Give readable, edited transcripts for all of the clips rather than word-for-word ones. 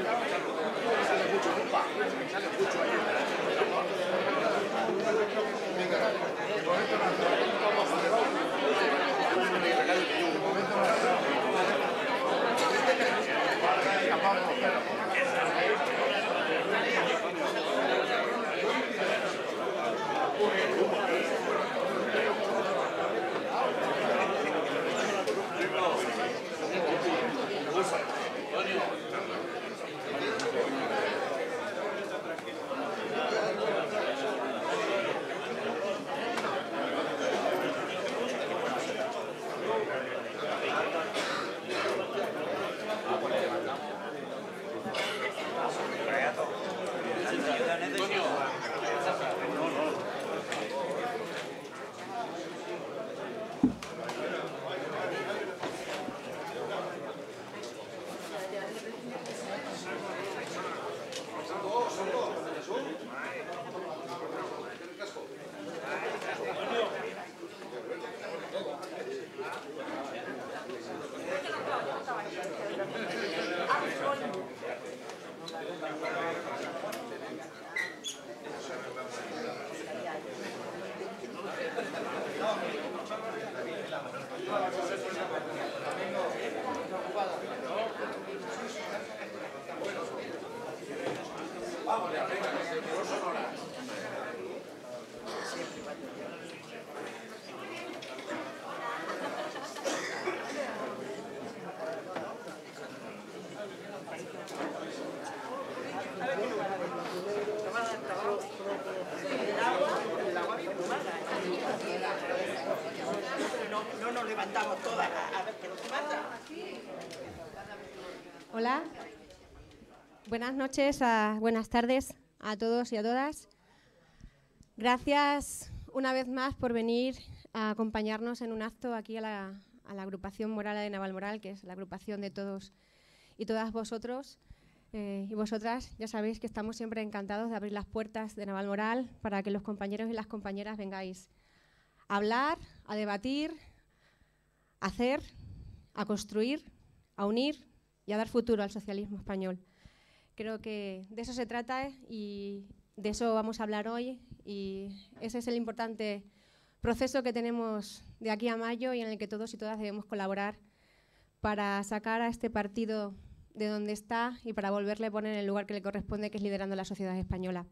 Hola, buenas noches, buenas tardes a todos y a todas. Gracias una vez más por venir a acompañarnos en un acto aquí a la agrupación Moral de Navalmoral, que es la agrupación de todos y todas vosotros y vosotras. Ya sabéis que estamos siempre encantados de abrir las puertas de Navalmoral para que los compañeros y las compañeras vengáis a hablar, a debatir, a hacer, a construir, a unir y a dar futuro al socialismo español. Creo que de eso se trata y de eso vamos a hablar hoy, y ese es el importante proceso que tenemos de aquí a mayo y en el que todos y todas debemos colaborar para sacar a este partido de donde está y para volverle a poner en el lugar que le corresponde, que es liderando la sociedad española.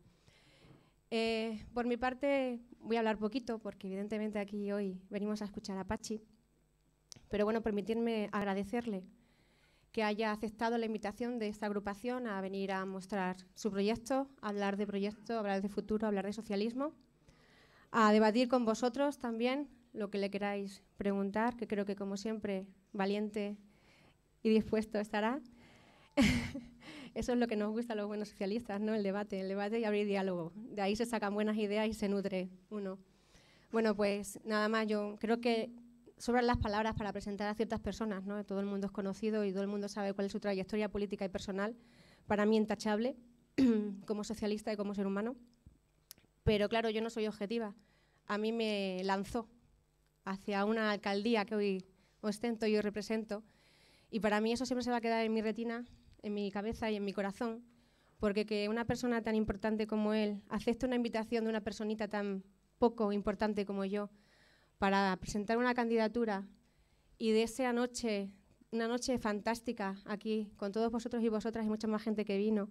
Por mi parte voy a hablar poquito porque evidentemente aquí hoy venimos a escuchar a Pachi, pero bueno, permitirme agradecerle que haya aceptado la invitación de esta agrupación a venir a mostrar su proyecto, a hablar de proyecto, a hablar de futuro, a hablar de socialismo, a debatir con vosotros también lo que le queráis preguntar, que creo que como siempre valiente y dispuesto estará. Eso es lo que nos gusta a los buenos socialistas, ¿no? El debate y abrir diálogo. De ahí se sacan buenas ideas y se nutre uno. Bueno, pues nada más, yo creo que sobran las palabras para presentar a ciertas personas, ¿no? Todo el mundo es conocido y todo el mundo sabe cuál es su trayectoria política y personal, para mí intachable, como socialista y como ser humano. Pero claro, yo no soy objetiva. A mí me lanzó hacia una alcaldía que hoy ostento y hoy represento, y para mí eso siempre se va a quedar en mi retina, en mi cabeza y en mi corazón, porque que una persona tan importante como él acepte una invitación de una personita tan poco importante como yo para presentar una candidatura y de esa noche, una noche fantástica aquí con todos vosotros y vosotras y mucha más gente que vino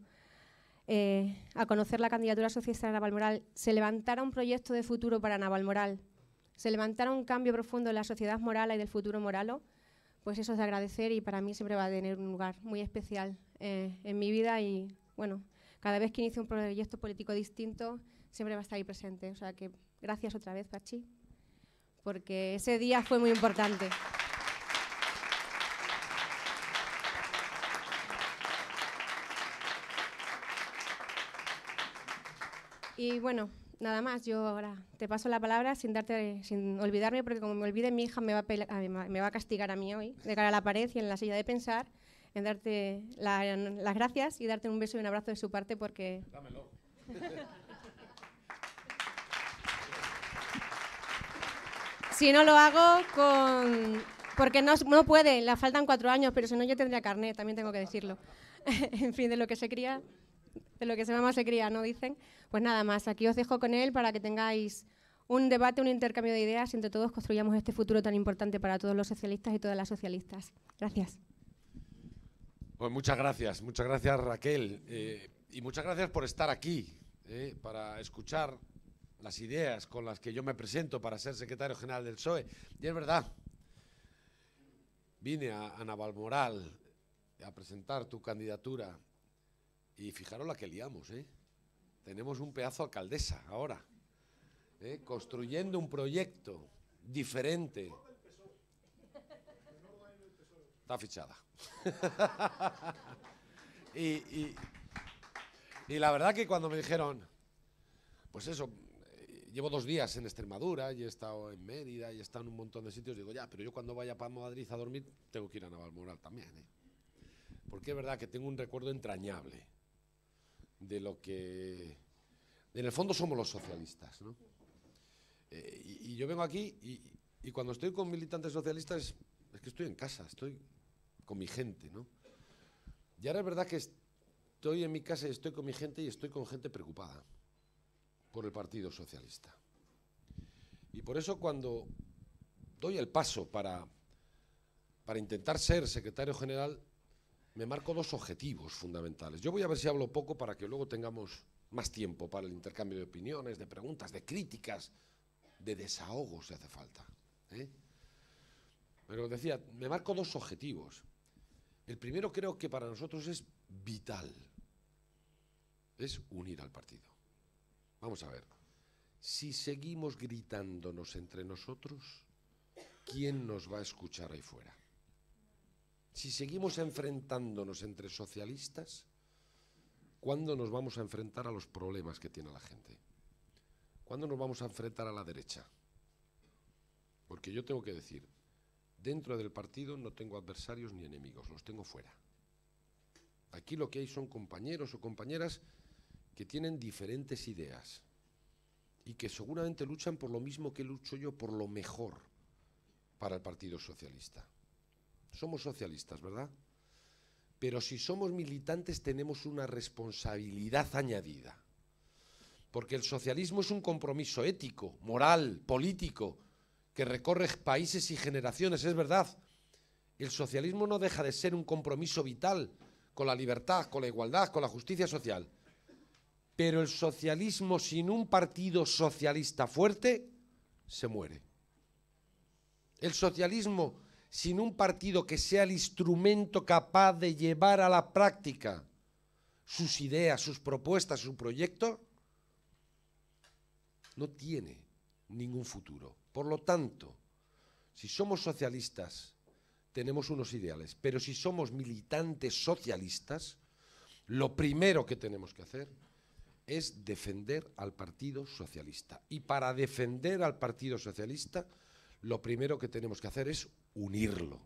a conocer la candidatura socialista de Navalmoral, se levantara un proyecto de futuro para Navalmoral, se levantara un cambio profundo en la sociedad morala y del futuro moralo, pues eso es de agradecer y para mí siempre va a tener un lugar muy especial en mi vida y bueno, cada vez que inicio un proyecto político distinto siempre va a estar ahí presente. O sea que gracias otra vez, Pachi, porque ese día fue muy importante. Y bueno, nada más, yo ahora te paso la palabra sin olvidarme, porque como me olvide mi hija me va a castigar a mí hoy, de cara a la pared y en la silla de pensar, en darte las gracias y darte un beso y un abrazo de su parte porque... Dámelo. Si no lo hago porque no puede, le faltan 4 años, pero si no yo tendría carnet, también tengo que decirlo. en fin, de lo que se cría, de lo que se mama se cría, ¿no dicen? Pues nada más, aquí os dejo con él para que tengáis un debate, un intercambio de ideas y entre todos construyamos este futuro tan importante para todos los socialistas y todas las socialistas. Gracias. Pues muchas gracias Raquel, y muchas gracias por estar aquí, para escuchar las ideas con las que yo me presento para ser secretario general del PSOE. Y es verdad, vine a Navalmoral a presentar tu candidatura y fijaros la que liamos, tenemos un pedazo de alcaldesa ahora, construyendo un proyecto diferente. Está fichada. y la verdad que cuando me dijeron, pues eso, llevo 2 días en Extremadura y he estado en Mérida y he estado en un montón de sitios, digo, ya, pero yo cuando vaya para Madrid a dormir tengo que ir a Navalmoral también, porque es verdad que tengo un recuerdo entrañable de lo que en el fondo somos los socialistas, ¿no? Y yo vengo aquí y cuando estoy con militantes socialistas es que estoy en casa, estoy con mi gente, ¿no? Y ahora es verdad que estoy en mi casa y estoy con mi gente y estoy con gente preocupada por el Partido Socialista. Y por eso cuando doy el paso para intentar ser secretario general, me marco 2 objetivos fundamentales. Yo voy a ver si hablo poco para que luego tengamos más tiempo para el intercambio de opiniones, de preguntas, de críticas, de desahogo si hace falta, Pero decía, me marco 2 objetivos. El primero creo que para nosotros es vital, es unir al partido. Vamos a ver, si seguimos gritándonos entre nosotros, ¿quién nos va a escuchar ahí fuera? Si seguimos enfrentándonos entre socialistas, ¿cuándo nos vamos a enfrentar a los problemas que tiene la gente? ¿Cuándo nos vamos a enfrentar a la derecha? Porque yo tengo que decir, dentro del partido no tengo adversarios ni enemigos, los tengo fuera. Aquí lo que hay son compañeros o compañeras que tienen diferentes ideas y que seguramente luchan por lo mismo que lucho yo, por lo mejor para el Partido Socialista. Somos socialistas, ¿verdad? Pero si somos militantes tenemos una responsabilidad añadida, porque el socialismo es un compromiso ético, moral, político, que recorre países y generaciones, es verdad. El socialismo no deja de ser un compromiso vital con la libertad, con la igualdad, con la justicia social. Pero el socialismo sin un partido socialista fuerte se muere. El socialismo sin un partido que sea el instrumento capaz de llevar a la práctica sus ideas, sus propuestas, su proyecto, no tiene ningún futuro. Por lo tanto, si somos socialistas, tenemos unos ideales, pero si somos militantes socialistas, lo primero que tenemos que hacer es defender al Partido Socialista. Y para defender al Partido Socialista, lo primero que tenemos que hacer es unirlo.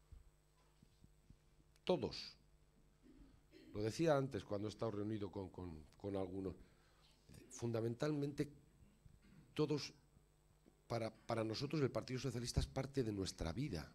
Todos. Lo decía antes cuando he estado reunido con algunos. Fundamentalmente, todos, para nosotros el Partido Socialista es parte de nuestra vida.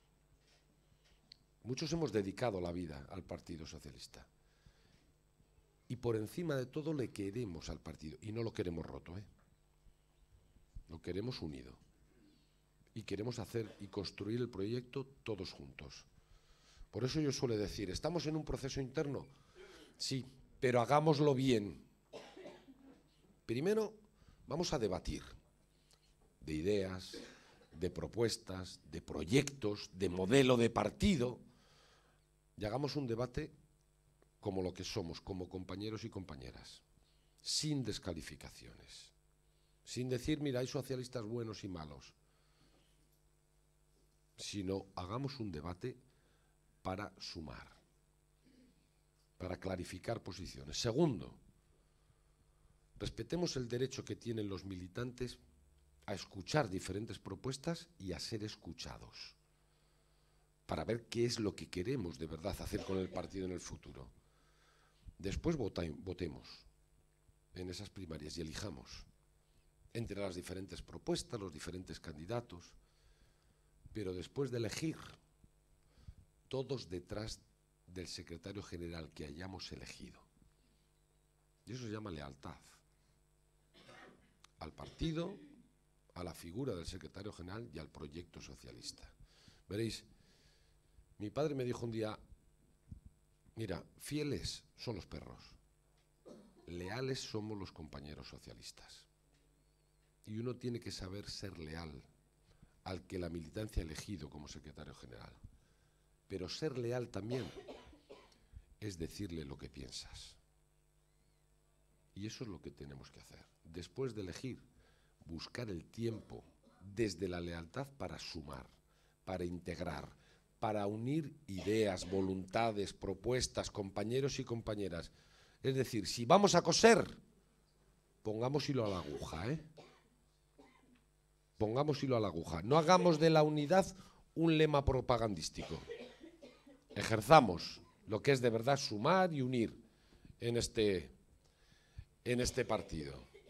Muchos hemos dedicado la vida al Partido Socialista. Y por encima de todo le queremos al partido. Y no lo queremos roto, Lo queremos unido. Y queremos hacer y construir el proyecto todos juntos. Por eso yo suelo decir, ¿estamos en un proceso interno? Sí, pero hagámoslo bien. Primero, vamos a debatir de ideas, de propuestas, de proyectos, de modelo de partido, y hagamos un debate como lo que somos, como compañeros y compañeras, sin descalificaciones, sin decir, mira, hay socialistas buenos y malos, sino hagamos un debate para sumar, para clarificar posiciones. Segundo, respetemos el derecho que tienen los militantes a escuchar diferentes propuestas y a ser escuchados, para ver qué es lo que queremos de verdad hacer con el partido en el futuro. Después votemos en esas primarias y elijamos entre las diferentes propuestas, los diferentes candidatos, pero después de elegir, todos detrás del secretario general que hayamos elegido. Y eso se llama lealtad. Al partido, a la figura del secretario general y al proyecto socialista. Veréis, mi padre me dijo un día, mira, fieles son los perros, leales somos los compañeros socialistas. Y uno tiene que saber ser leal al que la militancia ha elegido como secretario general. Pero ser leal también es decirle lo que piensas. Y eso es lo que tenemos que hacer. Después de elegir, buscar el tiempo desde la lealtad para sumar, para integrar, para unir ideas, voluntades, propuestas, compañeros y compañeras. Es decir, si vamos a coser, pongamos hilo a la aguja, ¿eh? Pongamos hilo a la aguja. No hagamos de la unidad un lema propagandístico. Ejerzamos lo que es de verdad sumar y unir en este partido.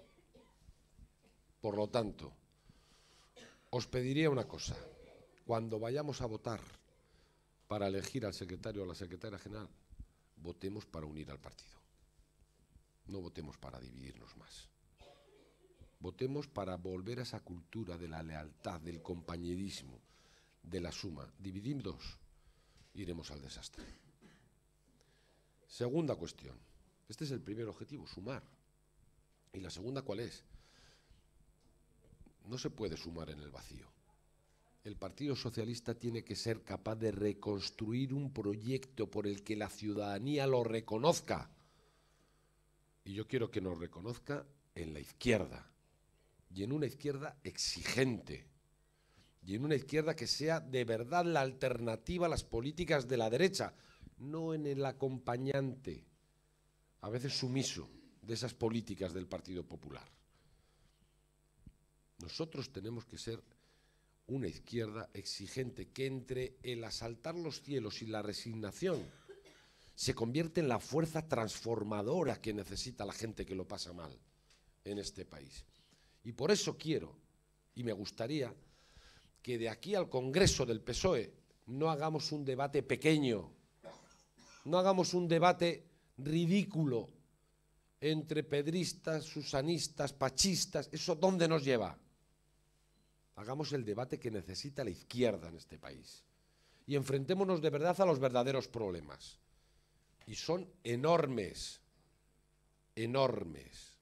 Por lo tanto, os pediría una cosa. Cuando vayamos a votar para elegir al secretario o a la secretaria general, votemos para unir al partido. No votemos para dividirnos más. Votemos para volver a esa cultura de la lealtad, del compañerismo, de la suma. Divididos, iremos al desastre. Segunda cuestión. Este es el primer objetivo, sumar. ¿Y la segunda cuál es? No se puede sumar en el vacío. El Partido Socialista tiene que ser capaz de reconstruir un proyecto por el que la ciudadanía lo reconozca. Y yo quiero que nos reconozca en la izquierda. Y en una izquierda exigente. Y en una izquierda que sea de verdad la alternativa a las políticas de la derecha. No en el acompañante, a veces sumiso, de esas políticas del Partido Popular. Nosotros tenemos que ser una izquierda exigente que entre el asaltar los cielos y la resignación se convierte en la fuerza transformadora que necesita la gente que lo pasa mal en este país. Y por eso quiero, y me gustaría, que de aquí al Congreso del PSOE no hagamos un debate pequeño, no hagamos un debate ridículo entre pedristas, susanistas, pachistas. ¿Eso dónde nos lleva? Hagamos el debate que necesita la izquierda en este país y enfrentémonos de verdad a los verdaderos problemas. Y son enormes, enormes.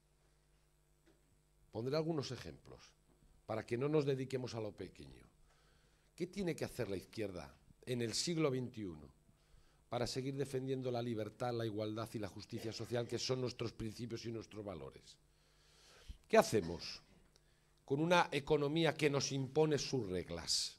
Pondré algunos ejemplos para que no nos dediquemos a lo pequeño. ¿Qué tiene que hacer la izquierda en el siglo XXI para seguir defendiendo la libertad, la igualdad y la justicia social, que son nuestros principios y nuestros valores? ¿Qué hacemos con una economía que nos impone sus reglas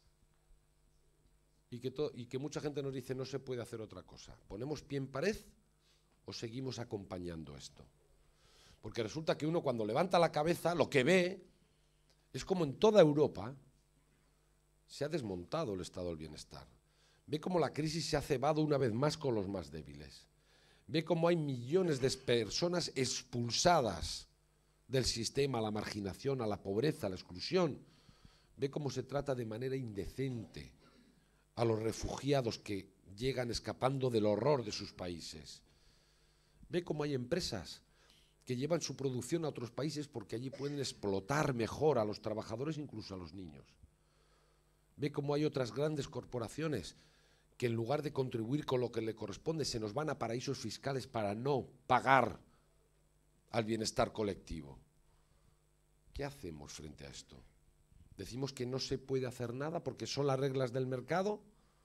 y que mucha gente nos dice no se puede hacer otra cosa? ¿Ponemos pie en pared o seguimos acompañando esto? Porque resulta que uno cuando levanta la cabeza lo que ve es como en toda Europa se ha desmontado el estado del bienestar. Ve cómo la crisis se ha cebado una vez más con los más débiles. Ve cómo hay millones de personas expulsadas del sistema a la marginación, a la pobreza, a la exclusión. Ve cómo se trata de manera indecente a los refugiados que llegan escapando del horror de sus países. Ve cómo hay empresas que llevan su producción a otros países porque allí pueden explotar mejor a los trabajadores, incluso a los niños. Ve cómo hay otras grandes corporaciones que en lugar de contribuir con lo que le corresponde se nos van a paraísos fiscales para no pagar al bienestar colectivo. ¿Qué hacemos frente a esto? ¿Decimos que no se puede hacer nada porque son las reglas del mercado?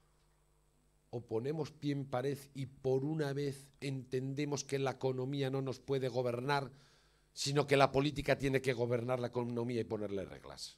¿O ponemos pie en pared y por una vez entendemos que la economía no nos puede gobernar, sino que la política tiene que gobernar la economía y ponerle reglas?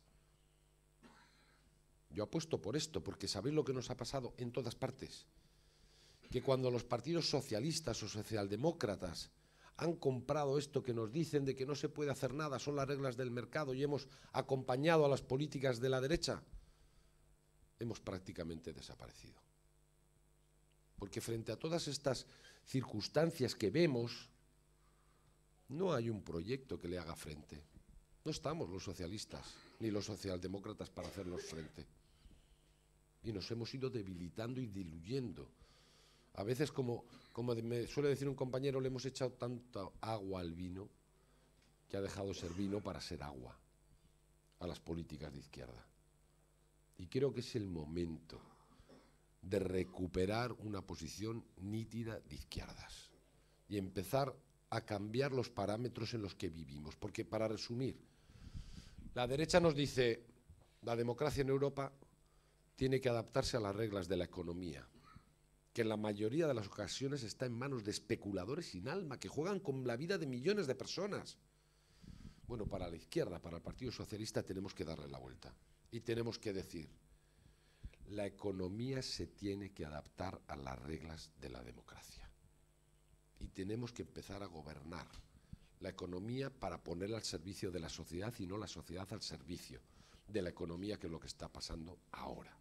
Yo apuesto por esto, porque sabéis lo que nos ha pasado en todas partes. Que cuando los partidos socialistas o socialdemócratas han comprado esto que nos dicen de que no se puede hacer nada, son las reglas del mercado, y hemos acompañado a las políticas de la derecha, hemos prácticamente desaparecido. Porque frente a todas estas circunstancias que vemos, no hay un proyecto que le haga frente. No estamos los socialistas ni los socialdemócratas para hacernos frente. Y nos hemos ido debilitando y diluyendo A veces, como me suele decir un compañero, le hemos echado tanta agua al vino que ha dejado de ser vino para ser agua a las políticas de izquierda. Y creo que es el momento de recuperar una posición nítida de izquierdas y empezar a cambiar los parámetros en los que vivimos. Porque, para resumir, la derecha nos dice: la democracia en Europa tiene que adaptarse a las reglas de la economía, que en la mayoría de las ocasiones está en manos de especuladores sin alma, que juegan con la vida de millones de personas. Bueno, para la izquierda, para el Partido Socialista, tenemos que darle la vuelta y tenemos que decir: la economía se tiene que adaptar a las reglas de la democracia y tenemos que empezar a gobernar la economía para ponerla al servicio de la sociedad y no la sociedad al servicio de la economía, que es lo que está pasando ahora.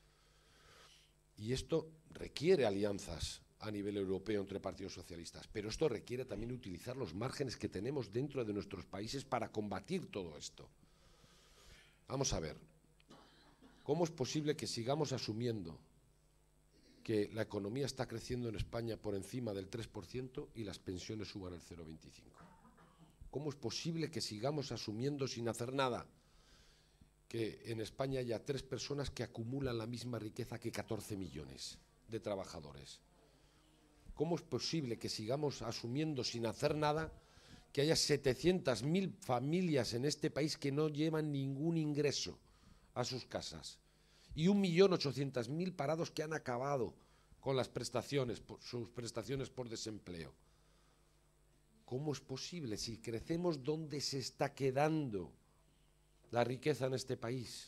Y esto requiere alianzas a nivel europeo entre partidos socialistas, pero esto requiere también utilizar los márgenes que tenemos dentro de nuestros países para combatir todo esto. Vamos a ver, ¿cómo es posible que sigamos asumiendo que la economía está creciendo en España por encima del 3% y las pensiones suban al 0,25%? ¿Cómo es posible que sigamos asumiendo sin hacer nada que en España haya 3 personas que acumulan la misma riqueza que 14 millones de trabajadores? ¿Cómo es posible que sigamos asumiendo sin hacer nada que haya 700.000 familias en este país que no llevan ningún ingreso a sus casas y 1.800.000 parados que han acabado con las prestaciones, sus prestaciones por desempleo? ¿Cómo es posible? Si crecemos, ¿dónde se está quedando la riqueza en este país?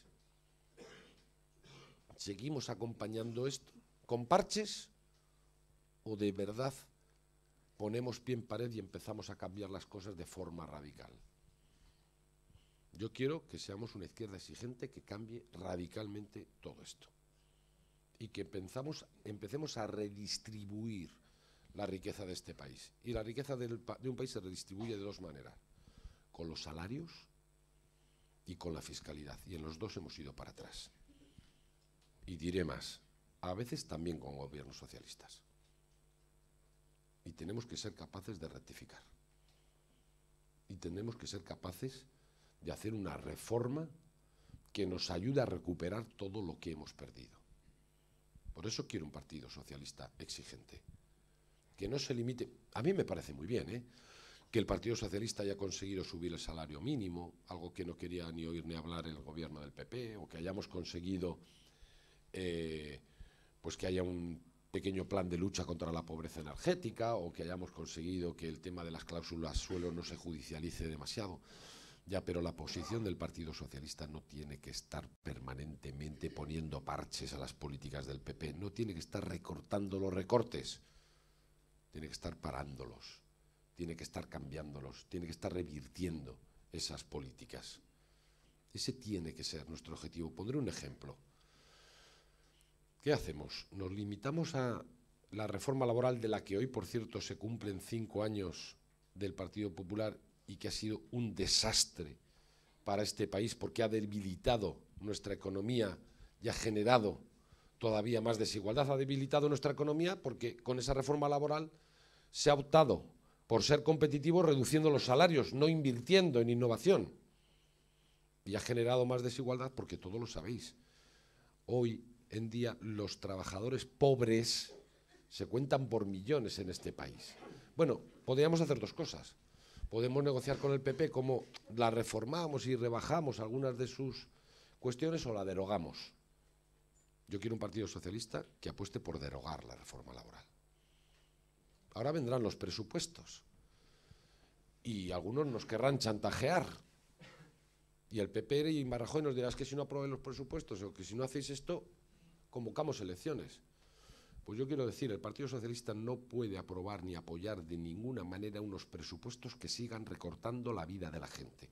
¿Seguimos acompañando esto con parches o de verdad ponemos pie en pared y empezamos a cambiar las cosas de forma radical? Yo quiero que seamos una izquierda exigente que cambie radicalmente todo esto y que empecemos a redistribuir la riqueza de este país. Y la riqueza de un país se redistribuye de 2 maneras: con los salarios y con la fiscalidad. Y en los 2 hemos ido para atrás. Y diré más, a veces también con gobiernos socialistas. Y tenemos que ser capaces de rectificar. Y tenemos que ser capaces de hacer una reforma que nos ayude a recuperar todo lo que hemos perdido. Por eso quiero un partido socialista exigente, que no se limite. A mí me parece muy bien, que el Partido Socialista haya conseguido subir el salario mínimo, algo que no quería ni oír ni hablar el gobierno del PP, o que hayamos conseguido pues que haya un pequeño plan de lucha contra la pobreza energética, o que hayamos conseguido que el tema de las cláusulas suelo no se judicialice demasiado. Ya, pero la posición del Partido Socialista no tiene que estar permanentemente poniendo parches a las políticas del PP, no tiene que estar recortando los recortes, tiene que estar parándolos, tiene que estar cambiándolos, tiene que estar revirtiendo esas políticas. Ese tiene que ser nuestro objetivo. Pondré un ejemplo. ¿Qué hacemos? ¿Nos limitamos a la reforma laboral, de la que hoy, por cierto, se cumplen 5 años del Partido Popular y que ha sido un desastre para este país porque ha debilitado nuestra economía y ha generado todavía más desigualdad? Ha debilitado nuestra economía porque con esa reforma laboral se ha optado por ser competitivo reduciendo los salarios, no invirtiendo en innovación. Y ha generado más desigualdad porque, todos lo sabéis, hoy en día los trabajadores pobres se cuentan por millones en este país. Bueno, podríamos hacer 2 cosas. Podemos negociar con el PP cómo la reformamos y rebajamos algunas de sus cuestiones, o la derogamos. Yo quiero un Partido Socialista que apueste por derogar la reforma laboral. Ahora vendrán los presupuestos y algunos nos querrán chantajear. Y el PP y Rajoy nos dirá: es que si no aprobáis los presupuestos, o que si no hacéis esto, convocamos elecciones. Pues yo quiero decir, el Partido Socialista no puede aprobar ni apoyar de ninguna manera unos presupuestos que sigan recortando la vida de la gente.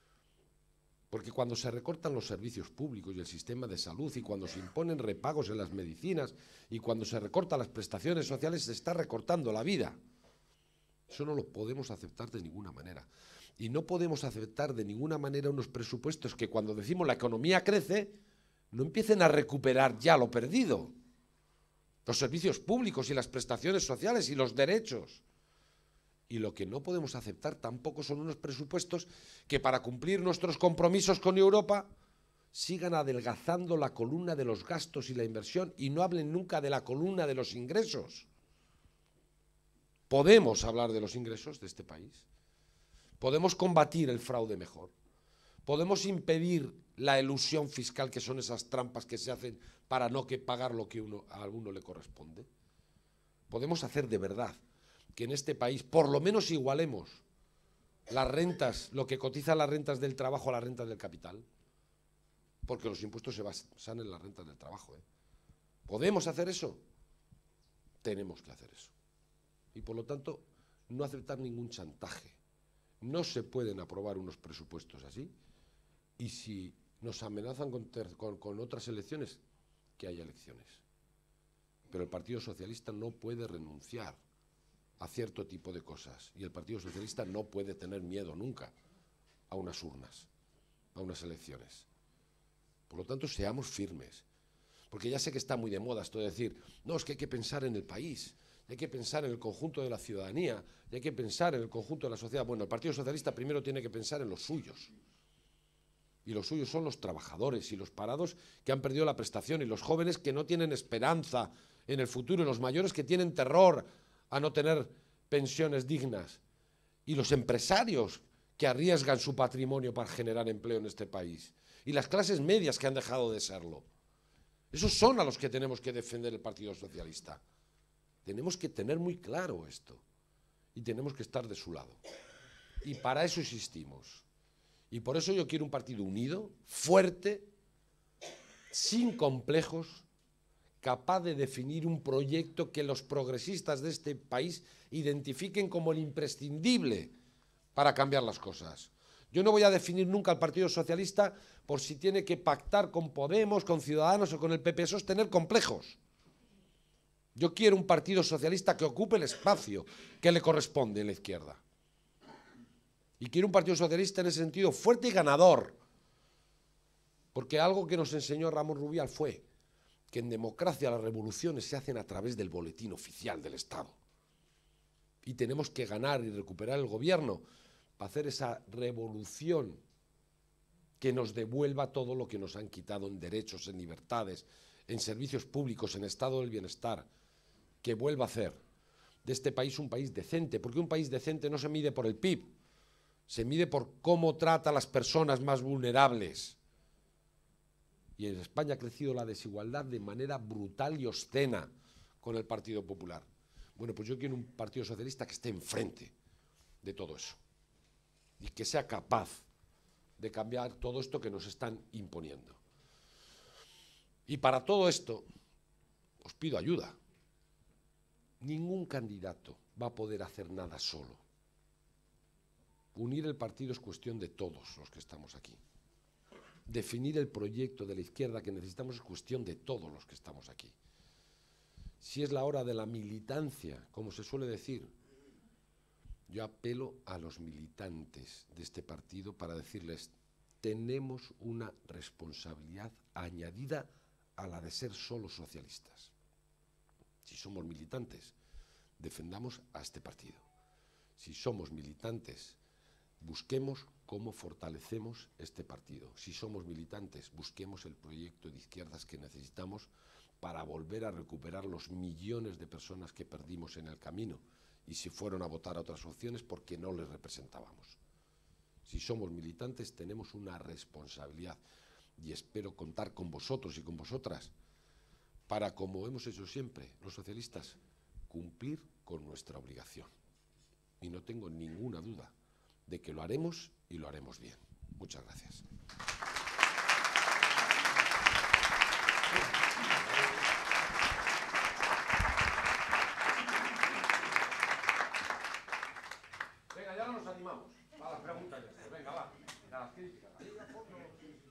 Porque cuando se recortan los servicios públicos y el sistema de salud, y cuando se imponen repagos en las medicinas, y cuando se recortan las prestaciones sociales, se está recortando la vida. Eso no lo podemos aceptar de ninguna manera. Y no podemos aceptar de ninguna manera unos presupuestos que, cuando decimos la economía crece, no empiecen a recuperar ya lo perdido. los servicios públicos y las prestaciones sociales y los derechos. Y lo que no podemos aceptar tampoco son unos presupuestos que para cumplir nuestros compromisos con Europa sigan adelgazando la columna de los gastos y la inversión y no hablen nunca de la columna de los ingresos. Podemos hablar de los ingresos de este país. Podemos combatir el fraude mejor. Podemos impedir la elusión fiscal, que son esas trampas que se hacen para no pagar lo que a uno le corresponde. Podemos hacer de verdad que en este país por lo menos igualemos las rentas, lo que cotizan las rentas del trabajo a las rentas del capital, porque los impuestos se basan en las rentas del trabajo. ¿Podemos hacer eso? Tenemos que hacer eso. Y por lo tanto, no aceptar ningún chantaje. No se pueden aprobar unos presupuestos así, y si nos amenazan con otras elecciones, que haya elecciones. Pero el Partido Socialista no puede renunciar a cierto tipo de cosas, y el Partido Socialista no puede tener miedo nunca a unas urnas, a unas elecciones. Por lo tanto, seamos firmes, porque ya sé que está muy de moda esto de decir, no, es que hay que pensar en el país, hay que pensar en el conjunto de la ciudadanía, y hay que pensar en el conjunto de la sociedad. Bueno, el Partido Socialista primero tiene que pensar en los suyos, y los suyos son los trabajadores y los parados que han perdido la prestación, y los jóvenes que no tienen esperanza en el futuro, y los mayores que tienen terror a no tener pensiones dignas, y los empresarios que arriesgan su patrimonio para generar empleo en este país, y las clases medias que han dejado de serlo. Esos son a los que tenemos que defender el Partido Socialista. Tenemos que tener muy claro esto, y tenemos que estar de su lado. Y para eso existimos. Y por eso yo quiero un partido unido, fuerte, sin complejos, capaz de definir un proyecto que los progresistas de este país identifiquen como el imprescindible para cambiar las cosas. Yo no voy a definir nunca al Partido Socialista por si tiene que pactar con Podemos, con Ciudadanos o con el PP. Eso es tener complejos. Yo quiero un Partido Socialista que ocupe el espacio que le corresponde en la izquierda. Y quiero un Partido Socialista en ese sentido fuerte y ganador. Porque algo que nos enseñó Ramón Rubial fue que en democracia las revoluciones se hacen a través del boletín oficial del Estado. Y tenemos que ganar y recuperar el gobierno para hacer esa revolución que nos devuelva todo lo que nos han quitado en derechos, en libertades, en servicios públicos, en estado del bienestar, que vuelva a hacer de este país un país decente, porque un país decente no se mide por el PIB, se mide por cómo trata a las personas más vulnerables. Y en España ha crecido la desigualdad de manera brutal y obscena con el Partido Popular. Bueno, pues yo quiero un Partido Socialista que esté enfrente de todo eso y que sea capaz de cambiar todo esto que nos están imponiendo. Y para todo esto os pido ayuda. Ningún candidato va a poder hacer nada solo. Unir el partido es cuestión de todos los que estamos aquí. Definir el proyecto de la izquierda que necesitamos es cuestión de todos los que estamos aquí. Si es la hora de la militancia, como se suele decir, yo apelo a los militantes de este partido para decirles, tenemos una responsabilidad añadida a la de ser solo socialistas. Si somos militantes, defendamos a este partido. Si somos militantes, busquemos cómo fortalecemos este partido. Si somos militantes, busquemos el proyecto de izquierdas que necesitamos para volver a recuperar los millones de personas que perdimos en el camino y si fueron a votar a otras opciones porque no les representábamos. Si somos militantes, tenemos una responsabilidad y espero contar con vosotros y con vosotras para, como hemos hecho siempre los socialistas, cumplir con nuestra obligación. Y no tengo ninguna duda de que lo haremos y lo haremos bien. Muchas gracias. Venga, ya no nos animamos. A las preguntas ya. Venga, va. A las críticas.